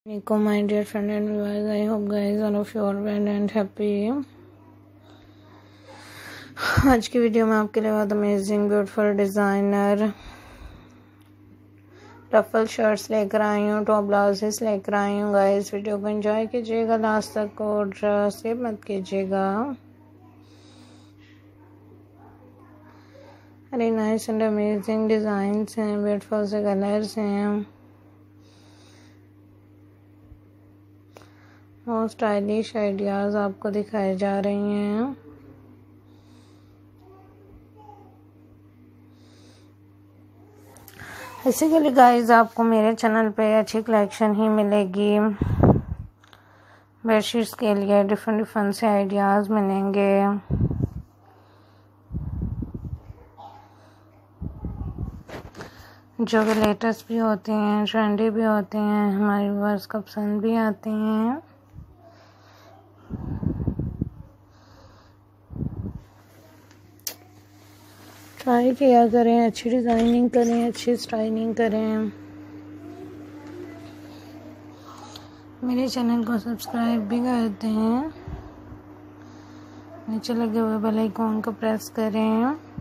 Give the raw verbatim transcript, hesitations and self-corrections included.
Nico, my dear friend and viewers, I hope guys all of you are well and happy. आज की video में आपके लिए बहुत amazing beautiful designer ruffle shirts लेकर आई हूँ, टॉप ब्लाउजेस लेकर आई हूँ। गाइस वीडियो को एंजॉय कीजिएगा लास्ट तक और स्किप मत कीजिएगा। अरे नाइस एंड अमेजिंग डिज़ाइंस हैं, ब्यूटीफुल से कलर्स हैं, और स्टाइलिश आइडियाज़ आपको दिखाए जा रही हैं। बेसिकली गाइस आपको मेरे चैनल पे अच्छी कलेक्शन ही मिलेगी। बेडशीट्स के लिए डिफरेंट डिफरेंट से आइडियाज़ मिलेंगे। जो कि लेटेस्ट भी होते हैं, ट्रेंडी भी होते हैं, हमारे व्यूअर्स को पसंद भी आते हैं। ट्राई किया करें, अच्छी डिज़ाइनिंग करें, अच्छी स्टाइलिंग करें। मेरे चैनल को सब्सक्राइब भी करते हैं, नीचे लगे हुए बेल आइकॉन को प्रेस करें।